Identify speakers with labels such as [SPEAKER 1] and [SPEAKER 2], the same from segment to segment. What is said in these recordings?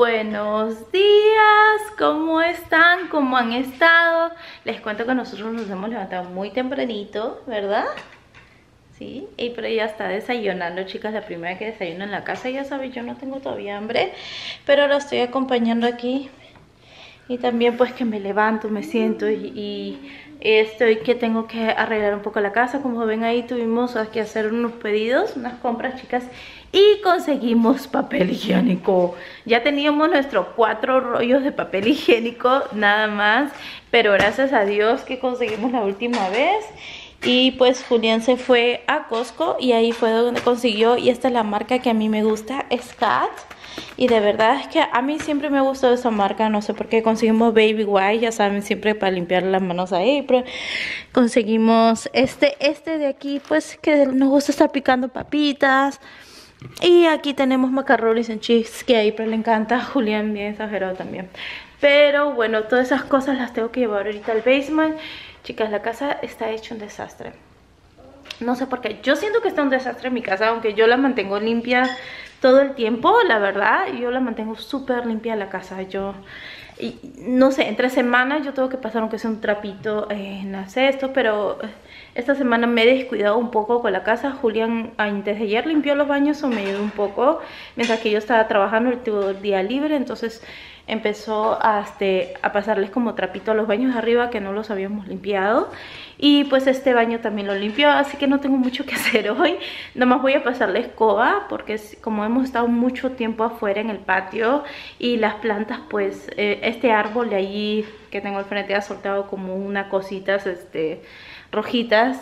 [SPEAKER 1] Buenos días, ¿cómo están? ¿Cómo han estado? Les cuento que nosotros nos hemos levantado muy tempranito, ¿verdad? Sí, y pero ya está desayunando, chicas, la primera que desayuno en la casa. Ya saben, yo no tengo todavía hambre, pero la estoy acompañando aquí. Y también pues que me levanto, me siento y estoy que tengo que arreglar un poco la casa. Como ven ahí tuvimos que hacer unos pedidos, unas compras, chicas, y conseguimos papel higiénico. Ya teníamos nuestros 4 rollos de papel higiénico nada más, pero gracias a Dios que conseguimos la última vez. Y pues Julián se fue a Costco y ahí fue donde consiguió, y esta es la marca que a mí me gusta, es Cat. Y de verdad es que a mí siempre me ha gustado esa marca, no sé por qué. Conseguimos Baby White, ya saben, siempre para limpiar las manos a April. Conseguimos este de aquí, pues que nos gusta estar picando papitas. Y aquí tenemos macarrones en cheese, que a April le encanta. Julián bien exagerado también. Pero bueno, todas esas cosas las tengo que llevar ahorita al basement. Chicas, la casa está hecha un desastre. No sé por qué. Yo siento que está un desastre en mi casa, aunque yo la mantengo limpia todo el tiempo, la verdad. Yo la mantengo súper limpia la casa. Y no sé, entre semanas yo tengo que pasar aunque sea un trapito en la cesto, pero esta semana me he descuidado un poco con la casa. Julián antes de ayer limpió los baños o me ayudó un poco, mientras que yo estaba trabajando, el tuvo el día libre, entonces empezó a pasarles como trapito a los baños de arriba que no los habíamos limpiado. Y pues este baño también lo limpió, así que no tengo mucho que hacer hoy. Nomás voy a pasarle escoba porque como hemos estado mucho tiempo afuera en el patio y las plantas, pues este árbol de ahí que tengo al frente ha soltado como unas cositas rojitas.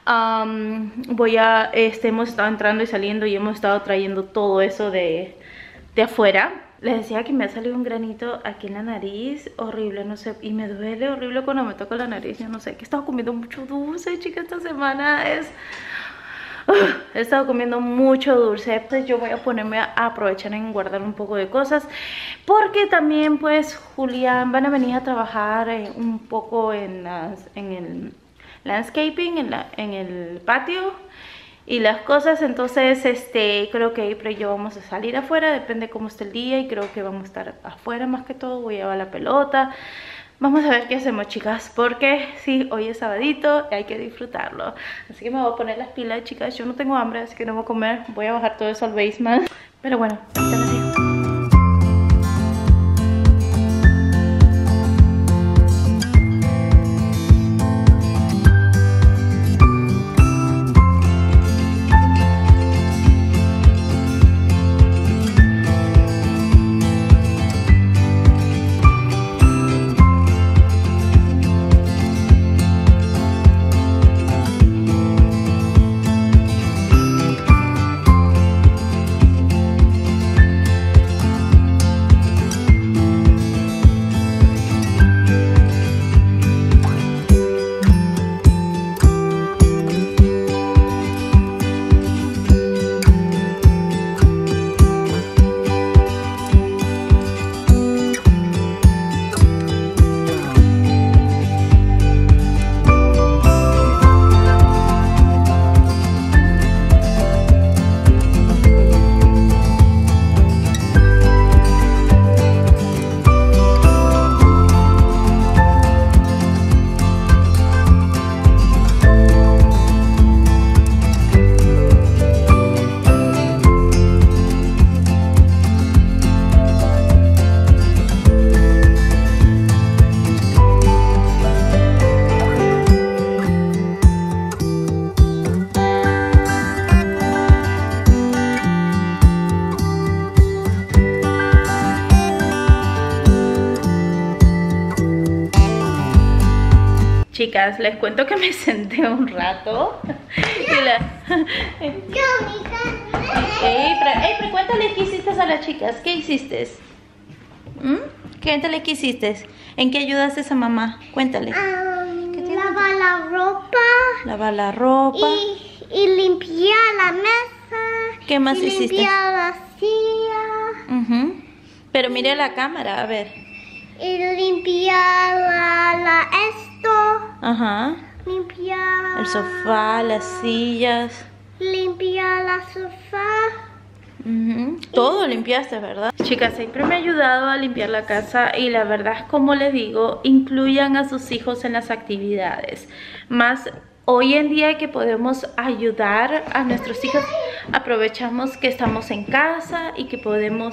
[SPEAKER 1] Hemos estado entrando y saliendo y hemos estado trayendo todo eso de afuera. Les decía que me ha salido un granito aquí en la nariz, horrible, no sé, y me duele horrible cuando me toco la nariz. Yo no sé, que he estado comiendo mucho dulce, chicas, esta semana he estado comiendo mucho dulce. Entonces yo voy a ponerme a aprovechar en guardar un poco de cosas, porque también pues Julián van a venir a trabajar un poco en el landscaping, en el patio y las cosas. Entonces creo que April y yo vamos a salir afuera, depende cómo esté el día, y creo que vamos a estar afuera más que todo. Voy a llevar la pelota. Vamos a ver qué hacemos, chicas, porque sí, hoy es sabadito y hay que disfrutarlo. Así que me voy a poner las pilas, chicas. Yo no tengo hambre, así que no voy a comer. Voy a bajar todo eso al basement. Pero bueno, ahorita las dejo. Chicas, les cuento que me senté un rato April, cuéntale qué hiciste a las chicas. ¿Qué hiciste? Cuéntale qué hiciste. ¿En qué ayudaste a mamá? Cuéntale.
[SPEAKER 2] Lavar la ropa.
[SPEAKER 1] Lavar la ropa.
[SPEAKER 2] Y limpiar la mesa.
[SPEAKER 1] ¿Qué más hiciste?
[SPEAKER 2] Limpiar la silla.
[SPEAKER 1] Pero mire la cámara, a ver.
[SPEAKER 2] Y limpiar esto.
[SPEAKER 1] Ajá.
[SPEAKER 2] Limpiar
[SPEAKER 1] el sofá, las sillas.
[SPEAKER 2] Limpiar la sofá.
[SPEAKER 1] Todo limpiaste, ¿verdad? Chicas, siempre me ha ayudado a limpiar la casa y la verdad es, como les digo, incluyan a sus hijos en las actividades. Más hoy en día que podemos ayudar a nuestros hijos, aprovechamos que estamos en casa y que podemos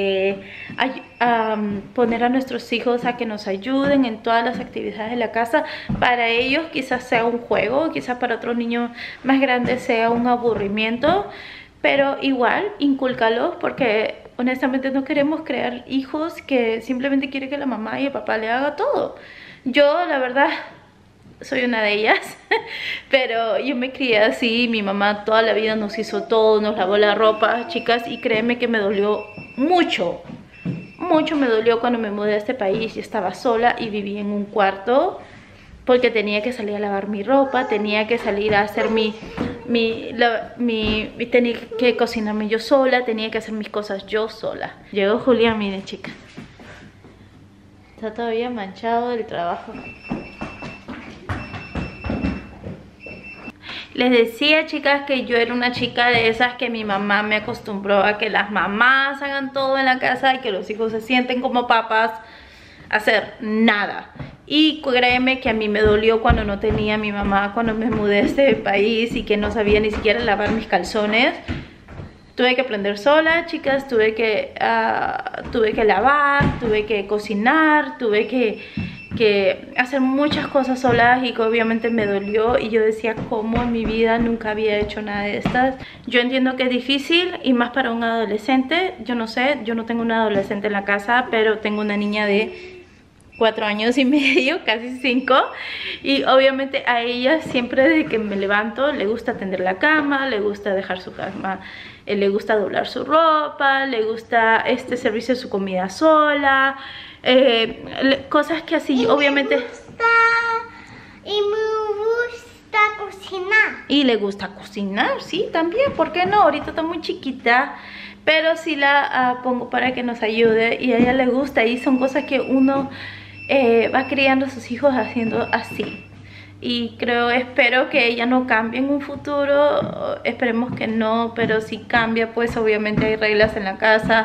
[SPEAKER 1] poner a nuestros hijos a que nos ayuden en todas las actividades de la casa. Para ellos quizás sea un juego, quizás para otro niño más grande sea un aburrimiento, pero igual incúlcalos, porque honestamente no queremos crear hijos que simplemente quieren que la mamá y el papá le haga todo. Yo la verdad soy una de ellas, pero yo me crié así. Mi mamá toda la vida nos hizo todo, nos lavó la ropa, chicas, y créeme que me dolió mucho. Mucho me dolió cuando me mudé a este país y estaba sola y vivía en un cuarto, porque tenía que salir a lavar mi ropa, tenía que salir a hacer tenía que cocinarme yo sola, tenía que hacer mis cosas yo sola. Llegó Julián, miren, chicas, está todavía manchado del trabajo. Les decía, chicas, que yo era una chica de esas que mi mamá me acostumbró a que las mamás hagan todo en la casa y que los hijos se sienten como papas a hacer nada. Y créeme que a mí me dolió cuando no tenía a mi mamá, cuando me mudé a este país y que no sabía ni siquiera lavar mis calzones. Tuve que aprender sola, chicas, tuve que lavar, tuve que cocinar, tuve que hacer muchas cosas solas, y que obviamente me dolió. Y yo decía, ¿cómo en mi vida nunca había hecho nada de estas? Yo entiendo que es difícil, y más para un adolescente. Yo no sé, yo no tengo una adolescente en la casa, pero tengo una niña de 4 años y medio, casi 5, y obviamente a ella siempre desde que me levanto le gusta tender la cama, le gusta dejar su cama, le gusta doblar su ropa, le gusta servirse su comida sola, cosas que así, obviamente.
[SPEAKER 2] Y me gusta cocinar.
[SPEAKER 1] Y le gusta cocinar, sí, también, ¿por qué no? Ahorita está muy chiquita, pero sí la pongo para que nos ayude, y a ella le gusta, y son cosas que uno va criando a sus hijos haciendo así. Y espero que ella no cambie en un futuro, esperemos que no, pero si cambia, pues obviamente hay reglas en la casa,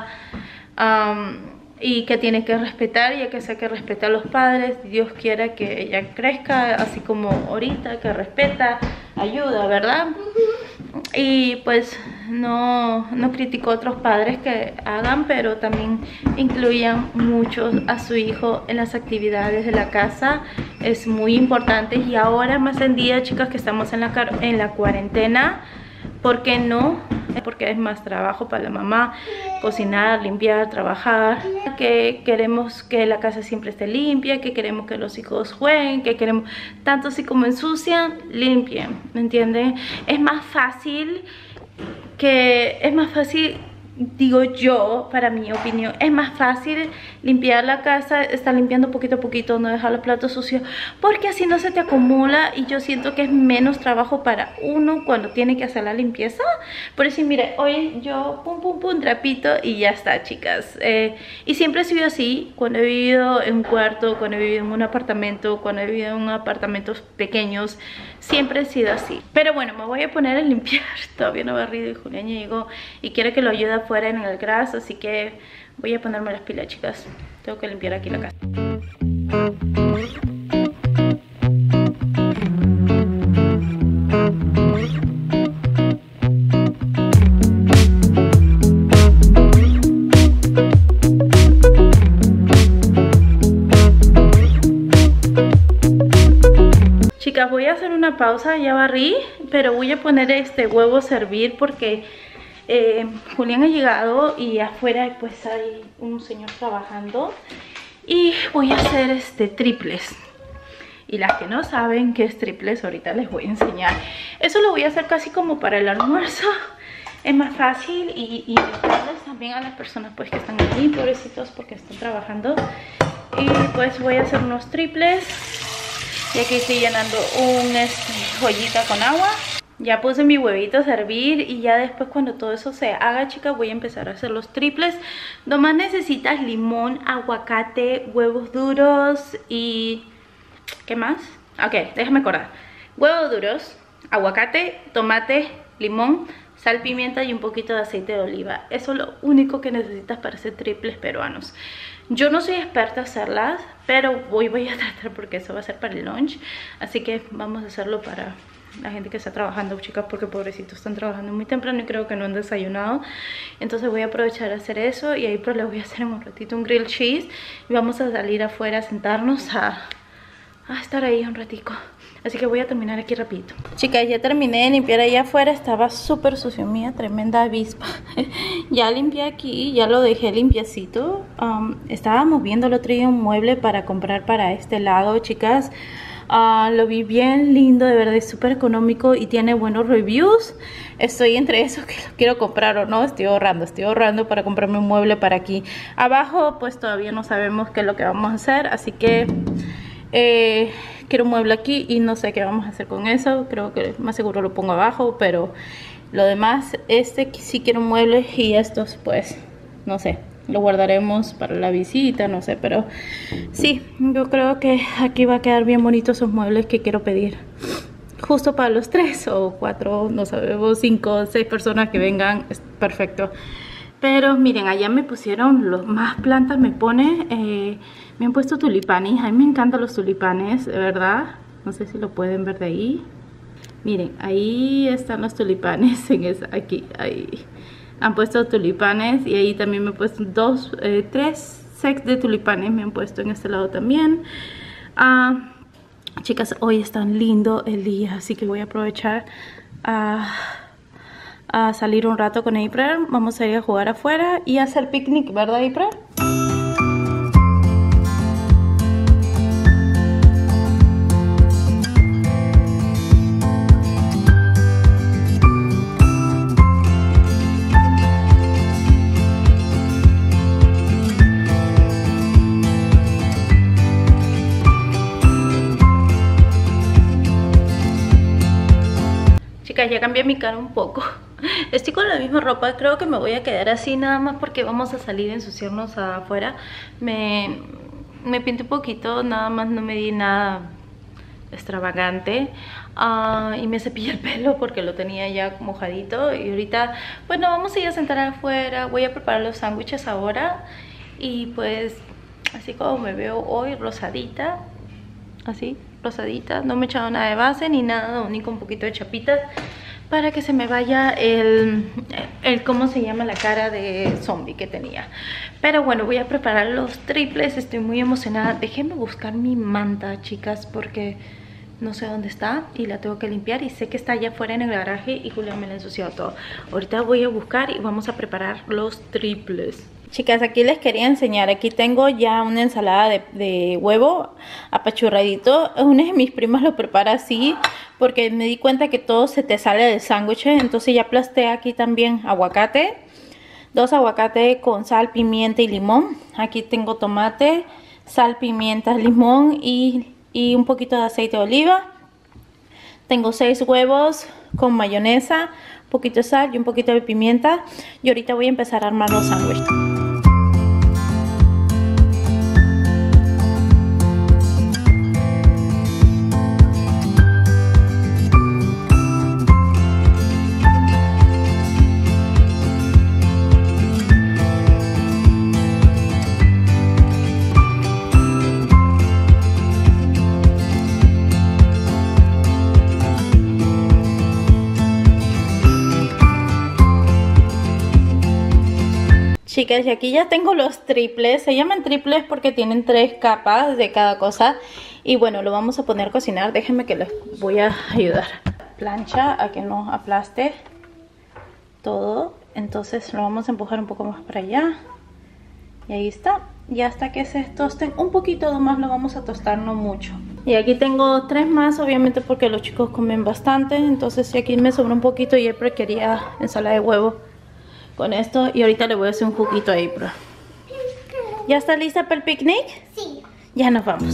[SPEAKER 1] y que tiene que respetar, y que sé que respeta a los padres. Dios quiera que ella crezca así como ahorita, que respeta, ayuda, ¿verdad? Y pues no critico a otros padres que hagan, pero también incluyan mucho a su hijo en las actividades de la casa. Es muy importante, y ahora más en día, chicas, que estamos en la cuarentena, ¿por qué no? Porque es más trabajo para la mamá, cocinar, limpiar, trabajar, que queremos que la casa siempre esté limpia, que queremos que los hijos jueguen, que queremos, tanto así como ensucian, limpien, ¿me entienden? Es más fácil, digo yo, para mi opinión, es más fácil limpiar la casa, estar limpiando poquito a poquito, no dejar los platos sucios, porque así no se te acumula, y yo siento que es menos trabajo para uno cuando tiene que hacer la limpieza. Por eso, mire, hoy yo pum, trapito y ya está, chicas. Y siempre he sido así, cuando he vivido en un cuarto, cuando he vivido en un apartamento, cuando he vivido en apartamentos pequeños, siempre he sido así. Pero bueno, me voy a poner a limpiar. Todavía no he barrido y Julián ya llegó y quiere que lo ayude afuera en el gras, así que voy a ponerme las pilas, chicas. Tengo que limpiar aquí la casa. Chicas, voy a hacer una pausa, ya barrí, pero voy a poner este huevo a servir porque Julián ha llegado y afuera pues hay un señor trabajando, y voy a hacer triples. Y las que no saben qué es triples, ahorita les voy a enseñar. Eso lo voy a hacer casi como para el almuerzo, es más fácil, y darles también a las personas pues que están ahí, pobrecitos, porque están trabajando. Y pues voy a hacer unos triples, y aquí estoy llenando joyita con agua. Ya puse mi huevito a hervir, y ya después, cuando todo eso se haga, chicas, voy a empezar a hacer los triples. Nomás necesitas limón, aguacate, huevos duros y... ¿qué más? Ok, déjame acordar. Huevos duros, aguacate, tomate, limón, sal, pimienta y un poquito de aceite de oliva. Eso es lo único que necesitas para hacer triples peruanos. Yo no soy experta a hacerlas, pero voy a tratar porque eso va a ser para el lunch. Así que vamos a hacerlo para la gente que está trabajando, chicas, porque pobrecitos están trabajando muy temprano y creo que no han desayunado. Entonces voy a aprovechar a hacer eso y ahí pues le voy a hacer en un ratito un grilled cheese. Y vamos a salir afuera a sentarnos a estar ahí un ratico. Así que voy a terminar aquí rapidito. Chicas, ya terminé de limpiar allá afuera. Estaba súper sucio, mía, tremenda avispa. Ya limpié aquí, ya lo dejé limpiecito. Estábamos viendo el otro día un mueble para comprar para este lado, chicas. Lo vi bien lindo, de verdad, es súper económico y tiene buenos reviews. Estoy entre esos que lo quiero comprar o no. Estoy ahorrando para comprarme un mueble para aquí. Abajo pues todavía no sabemos qué es lo que vamos a hacer, así que quiero un mueble aquí y no sé qué vamos a hacer con eso. Creo que más seguro lo pongo abajo, pero lo demás, sí quiero un mueble y estos pues no sé, lo guardaremos para la visita, no sé, pero sí, yo creo que aquí va a quedar bien bonito esos muebles que quiero pedir. Justo para los 3 o 4, no sabemos, 5 o 6 personas que vengan, es perfecto. Pero miren, allá me pusieron más plantas, me han puesto tulipanes. A mí me encantan los tulipanes, de verdad. No sé si lo pueden ver de ahí. Miren, ahí están los tulipanes, aquí, ahí. Han puesto tulipanes y ahí también me han puesto 3 sets de tulipanes me han puesto en este lado también. Chicas, hoy es tan lindo el día, así que voy a aprovechar a salir un rato con April. Vamos a ir a jugar afuera y a hacer picnic, ¿verdad, April? Ya cambié mi cara un poco. Estoy con la misma ropa. Creo que me voy a quedar así nada más porque vamos a salir a ensuciarnos afuera. Me pinté un poquito, nada más, no me di nada extravagante. Y me cepillé el pelo porque lo tenía ya mojadito. Y ahorita, bueno, vamos a ir a sentar afuera. Voy a preparar los sándwiches ahora. Y pues, así como me veo hoy, rosadita. Así, rosadita. No me he echado nada de base ni nada, único un poquito de chapitas para que se me vaya ¿cómo se llama? La cara de zombie que tenía. Pero bueno, voy a preparar los triples. Estoy muy emocionada. Déjenme buscar mi manta, chicas, porque no sé dónde está y la tengo que limpiar. Y sé que está allá afuera en el garaje y Julia me la ha ensuciado todo. Ahorita voy a buscar y vamos a preparar los triples. Chicas, aquí les quería enseñar. Aquí tengo ya una ensalada de huevo apachurradito. Una de mis primas lo prepara así porque me di cuenta que todo se te sale del sándwich. Entonces ya aplasté aquí también aguacate. 2 aguacates con sal, pimienta y limón. Aquí tengo tomate, sal, pimienta, limón y un poquito de aceite de oliva. Tengo 6 huevos con mayonesa, un poquito de sal y un poquito de pimienta. Y ahorita voy a empezar a armar los sándwiches. Chicas, y aquí ya tengo los triples. Se llaman triples porque tienen 3 capas de cada cosa. Y bueno, lo vamos a poner a cocinar. Déjenme que les voy a ayudar. Plancha a que no aplaste todo. Entonces lo vamos a empujar un poco más para allá. Y ahí está. Y hasta que se tosten un poquito nomás lo vamos a tostar, no mucho. Y aquí tengo 3 más, obviamente porque los chicos comen bastante. Entonces si aquí me sobra un poquito y April quería ensalada de huevo con esto. Y ahorita le voy a hacer un juguito a April. ¿Ya está lista para el picnic?
[SPEAKER 2] Sí.
[SPEAKER 1] Ya nos vamos.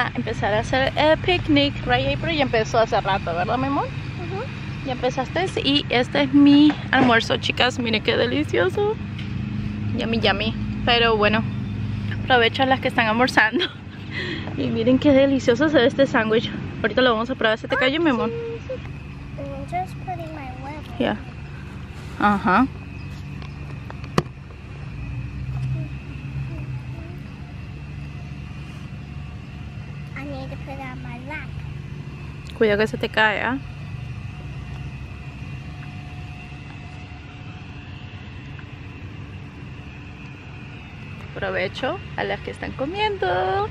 [SPEAKER 1] a empezar a hacer el picnic. Ray pero ya empezó hace rato, ¿verdad, mi amor? Ya empezaste. Y este es mi almuerzo, chicas. Miren qué delicioso. Yummy, yummy. Pero bueno, aprovecho a las que están almorzando. Y miren qué delicioso se ve este sándwich. Ahorita lo vamos a probar. ¿Se te cayó, mi amor?
[SPEAKER 2] Just putting my web.
[SPEAKER 1] Ya. Ajá.
[SPEAKER 2] I need to put it on my lap.
[SPEAKER 1] Cuidado que se te cae, ¿ah? Provecho a las que están comiendo.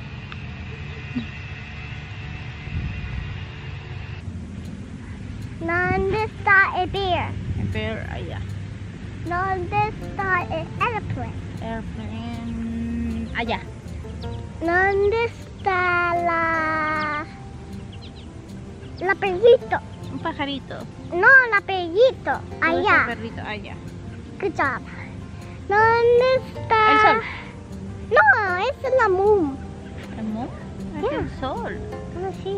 [SPEAKER 2] ¿Dónde está el bear?
[SPEAKER 1] Ver allá.
[SPEAKER 2] ¿Dónde está el airplane?
[SPEAKER 1] Airplane. Allá.
[SPEAKER 2] ¿Dónde está la perrito?
[SPEAKER 1] Un pajarito.
[SPEAKER 2] No, la perrito. Allá.
[SPEAKER 1] Ese perrito, allá.
[SPEAKER 2] Good job. ¿Dónde está?
[SPEAKER 1] El sol.
[SPEAKER 2] No, esa es la moon.
[SPEAKER 1] ¿El moon? Es
[SPEAKER 2] Yeah.
[SPEAKER 1] el sol.
[SPEAKER 2] Oh, sí.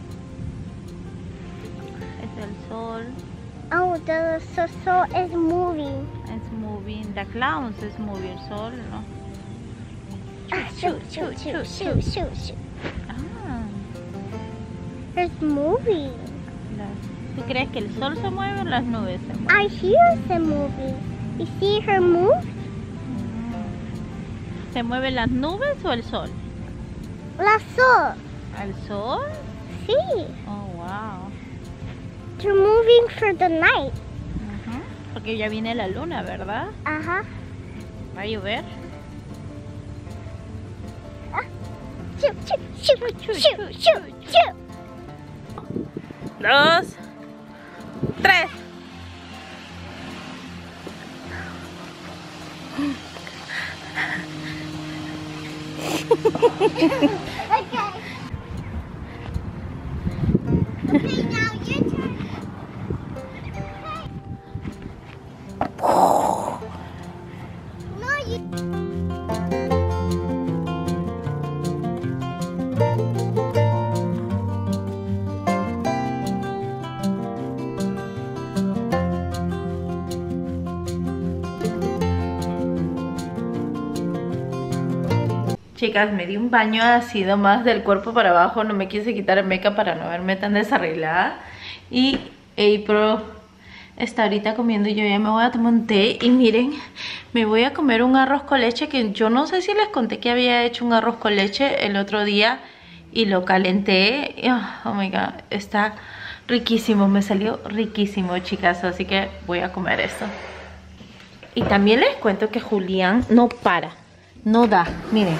[SPEAKER 1] Es el sol.
[SPEAKER 2] Oh, the soul is moving.
[SPEAKER 1] Es moving. The clouds es moving. El sol, ¿no?
[SPEAKER 2] Ah, shoot, shoot, shoot, shoot, shoot, shoot.
[SPEAKER 1] Ah.
[SPEAKER 2] It's moving.
[SPEAKER 1] ¿Tú crees que el sol se mueve o las nubes se mueven?
[SPEAKER 2] I hear them moving. You see her move?
[SPEAKER 1] ¿Se mueven las nubes o el sol?
[SPEAKER 2] La sol.
[SPEAKER 1] ¿El sol?
[SPEAKER 2] Sí.
[SPEAKER 1] Oh, wow.
[SPEAKER 2] They're moving for the night.
[SPEAKER 1] Ujú. Porque ya viene la luna, ¿verdad?
[SPEAKER 2] Ajá.
[SPEAKER 1] ¿Va a llover?
[SPEAKER 2] Shoot, shoot, shoot, shoot, shoot, shoot, shoot.
[SPEAKER 1] 2, 3.
[SPEAKER 2] Okay. Okay, now your turn. No, you.
[SPEAKER 1] Chicas, me di un baño ácido más del cuerpo para abajo. No me quise quitar el make-up para no verme tan desarreglada. Y April está ahorita comiendo. Yo ya me voy a tomar un té. Y miren, me voy a comer un arroz con leche. Que yo no sé si les conté que había hecho un arroz con leche el otro día. Y lo calenté. Oh my god, está riquísimo. Me salió riquísimo, chicas. Así que voy a comer esto. Y también les cuento que Julián no para. No da, miren.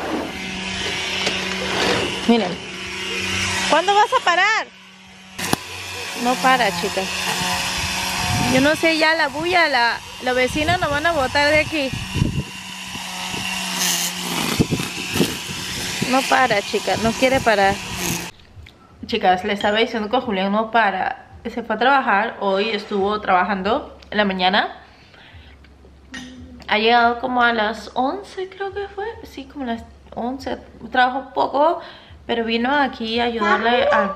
[SPEAKER 1] Miren. ¿Cuándo vas a parar? No para, chicas. Yo no sé, ya la bulla, los vecinos nos van a botar de aquí. No para, chicas, no quiere parar. Chicas, les estaba diciendo que Julián no para. Se fue a trabajar, hoy estuvo trabajando en la mañana. Ha llegado como a las 11, creo que fue. Sí, como a las 11. Trabajó poco, pero vino aquí a ayudarle a...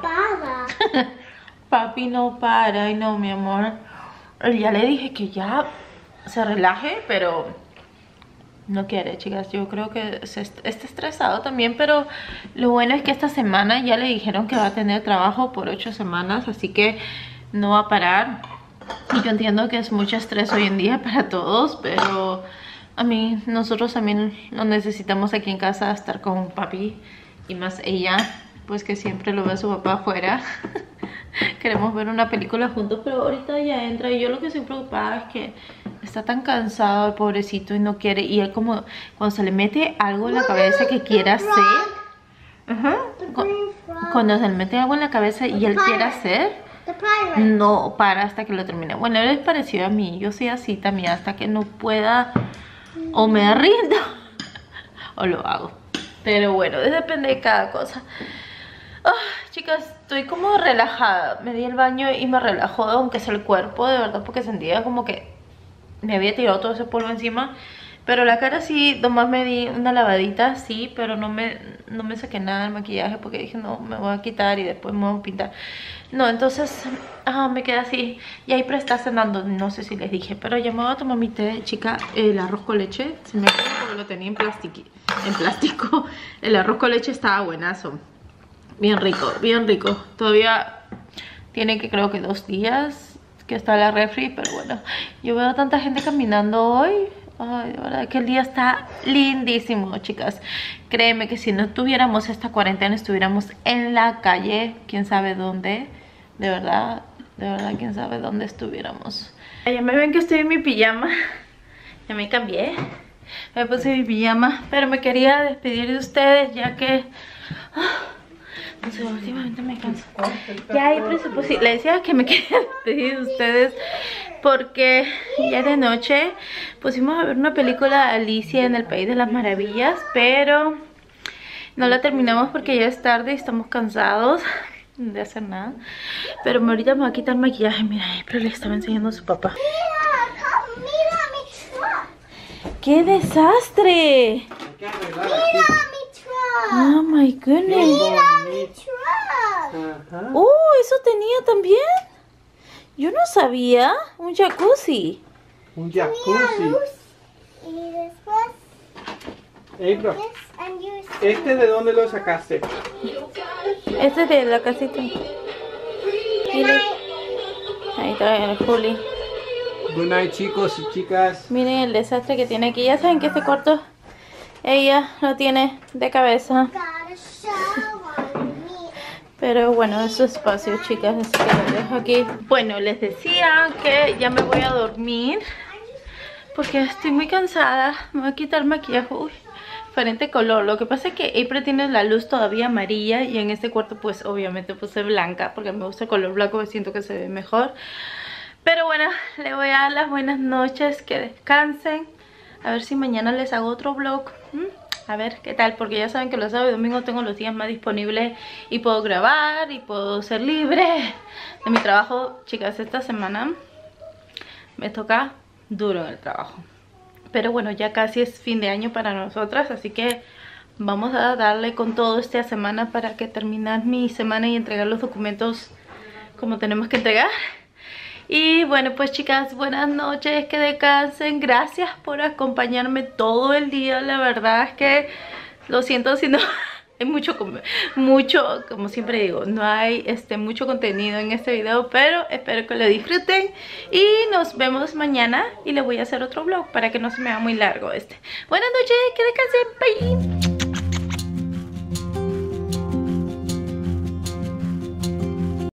[SPEAKER 1] Papi no para. Ay, no, mi amor. Ya le dije que ya se relaje, pero no quiere, chicas. Yo creo que está estresado también, pero lo bueno es que esta semana ya le dijeron que va a tener trabajo por 8 semanas, así que no va a parar. Y yo entiendo que es mucho estrés hoy en día para todos, pero nosotros también lo necesitamos aquí en casa, estar con papi. Y más ella, pues que siempre lo ve a su papá afuera. Queremos ver una película juntos, pero ahorita ya entra. Y yo lo que estoy preocupada es que está tan cansado el pobrecito y no quiere. Y él como cuando se le mete algo en la cabeza que quiere hacer. Cuando se le mete algo en la cabeza y él quiere hacer, no para hasta que lo termine. Bueno, él es parecido a mí. Yo soy así también, hasta que no pueda o me rindo o lo hago. Pero bueno, depende de cada cosa. Chicas, estoy como relajada. Me di el baño y me relajó, aunque sea el cuerpo, de verdad, porque sentía como que me había tirado todo ese polvo encima. Pero la cara sí, nomás me di una lavadita, sí, pero no me saqué nada del maquillaje porque dije no, me voy a quitar y después me voy a pintar. No, entonces me quedé así. Y ahí pero está cenando, no sé si les dije, pero ya me voy a tomar mi té, chica. El arroz con leche, se me acuerda porque lo tenía en plástico. El arroz con leche estaba buenazo. Bien rico, bien rico. Todavía tiene que creo que 2 días que está la refri, pero bueno. Yo veo tanta gente caminando hoy. Ay, de verdad que el día está lindísimo, chicas. Créeme que si no tuviéramos esta cuarentena, estuviéramos en la calle, quién sabe dónde. De verdad, quién sabe dónde estuviéramos. Ya me ven que estoy en mi pijama. Ya me cambié. Me puse mi pijama, pero me quería despedir de ustedes ya que... no sé, últimamente me canso. Ya hay presupuesto. Le decía que me quería despedir de ustedes porque ya de noche pusimos a ver una película, Alicia en el País de las Maravillas, pero no la terminamos porque ya es tarde y estamos cansados de hacer nada. Pero ahorita me voy a quitar el maquillaje. Mira, pero le estaba enseñando a su papá.
[SPEAKER 2] Mira mi truck.
[SPEAKER 1] ¡Qué desastre!
[SPEAKER 2] Mira mi truck.
[SPEAKER 1] Oh my goodness.
[SPEAKER 2] Mira mi truck.
[SPEAKER 1] Oh, eso tenía también. Yo no sabía. Un jacuzzi.
[SPEAKER 3] Un
[SPEAKER 2] Mira
[SPEAKER 3] jacuzzi.
[SPEAKER 2] luz. Y después
[SPEAKER 3] April,
[SPEAKER 2] this and use.
[SPEAKER 3] ¿este de dónde lo sacaste?
[SPEAKER 1] Este es de la casita. Miren. Ahí está el Juli.
[SPEAKER 3] Good night, chicos y chicas.
[SPEAKER 1] Miren el desastre que tiene aquí. Ya saben que este cuarto ella lo tiene de cabeza.
[SPEAKER 2] Got a show on me.
[SPEAKER 1] Pero bueno, es su espacio, chicas, así que lo dejo aquí. Bueno, les decía que ya me voy a dormir porque estoy muy cansada. Me voy a quitar el maquillaje. Uy, diferente color. Lo que pasa es que April tiene la luz todavía amarilla y en este cuarto pues obviamente puse blanca porque me gusta el color blanco, me siento que se ve mejor. Pero bueno, le voy a dar las buenas noches, que descansen. A ver si mañana les hago otro vlog. A ver qué tal, porque ya saben que los sábados y domingos tengo los días más disponibles y puedo grabar y puedo ser libre de mi trabajo. Chicas, esta semana me toca duro en el trabajo. Pero bueno, ya casi es fin de año para nosotras, así que vamos a darle con todo esta semana para que terminar mi semana y entregar los documentos como tenemos que entregar. Y bueno, pues chicas, buenas noches, que descansen. Gracias por acompañarme todo el día. La verdad es que lo siento si no hay mucho, como siempre digo, no hay mucho contenido en este video, pero espero que lo disfruten. Y nos vemos mañana y le voy a hacer otro vlog para que no se me haga muy largo este. Buenas noches, que descansen, bye.